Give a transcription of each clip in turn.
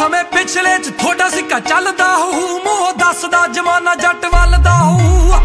समय पिछले च थोड़ा सिक्का चलदा होऊ, मूंह दसदा जमाना जट वल दा होऊ।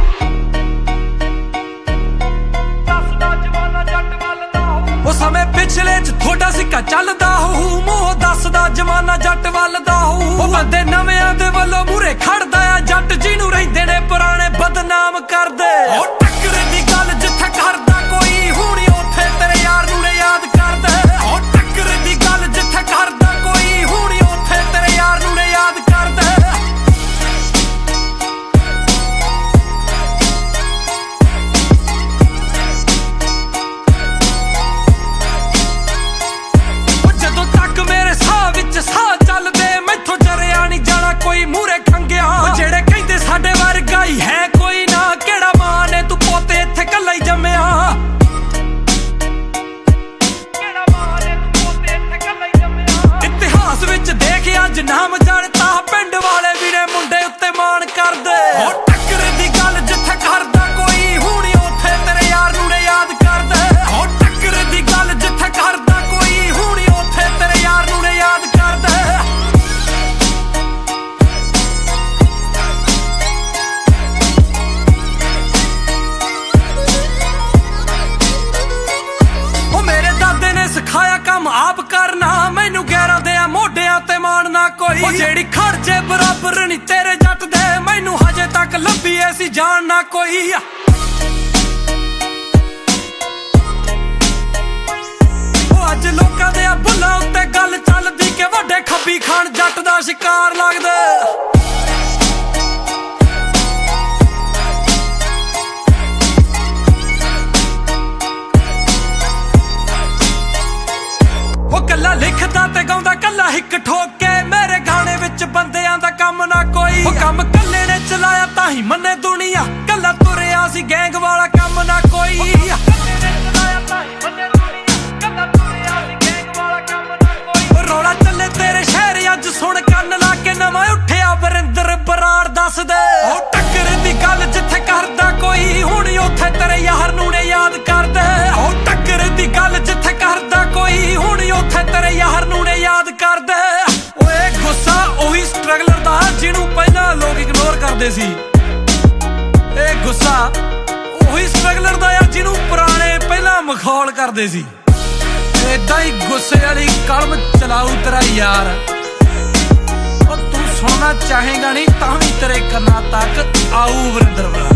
ओ समय पिछले च थोड़ा सिक्का चलदा होऊ, मूंह दसदा जमाना जट वल दा होऊ। ओ बंदे नवेआं दे वल्लों मूरे खड़दा आ जट, जिन्नू रहिंदे ने पुराने बदनाम करदे। ओ टक्कर दी गल जिथे करदा कोई, हुण उत्थे तेरे यार नूं ने याद करदे। ओ टक्कर दी गल जिथे करदा कोई, हुण उत्थे तेरे यार नूं ने याद करदे। साह चलदे मैथों जरिया नहीं जाना कोई मूरे खंगिया। जेड़े कहंदे साडे वर्गा ही है कोई ना, केड़ा मां ने तू पोते इत्थे कल्ला ही जम्मिया। इतिहास विच देख अज नाम जड़ता, पिंड वाले भी ने मुंडे उत्ते मान करदे। ओ टक्कर दी गल जिथे करदा कोई, हुण उत्थे तेरे यार नूं ने याद करदे। ओ टक्कर दी गल जिथे करदा कोई, हुण उत्थे तेरे यार नूं ने याद करदे। ओ मेरे दादे ने सिखाया काम आप करना, मैनू गैरां दे मोढियां ते मानना कोई। ओ जेड़ी खड़जे बराबर नहीं तेरे जट दे, मैनू हजे तक लभी ऐसी जानना कोई। अज लोकां दे बुल्लां उत्ते गल चलदी कि वड्डे खब्बी खान जट दा शिकार लगदे। ओ कल्ला लिखदा ते गाउंदा कल्ला हिक ठोक के, मेरे गाने विच बंदियां दा कम ना कोई। ओ कम कल्ले ने चलाया ताही मन्ने दुनिया, कल्ला तुरिया सी गैंग वाला कम ना कोई। रौला चले तेरे शहर अज सुन कन्न ला के, नवां उठिया वरिंदर बराड़ दस दे। ओ टक्कर दी गल जिथे करदा कोई, हुण उत्थे तेरे यार नूं ने याद करदे। ओ टक्कर दी गल जिथे करदा कोई, हुण उत्थे तेरे यार नूं ने याद करदे। ओए गुस्सा ओही स्ट्रगलर दा जिन्नू पहला लोग इग्नोर करदे सी। ए गुस्सा ओही स्ट्रगलर दा जिन्नू पुराने पहला मखौल करदे सी। इदा ही गुस्से वाली कलम चलाऊ तेरा यार। तू सुनना चाहेगा नहीं तां भी तेरे कन्ना तक आऊ वरिंदर।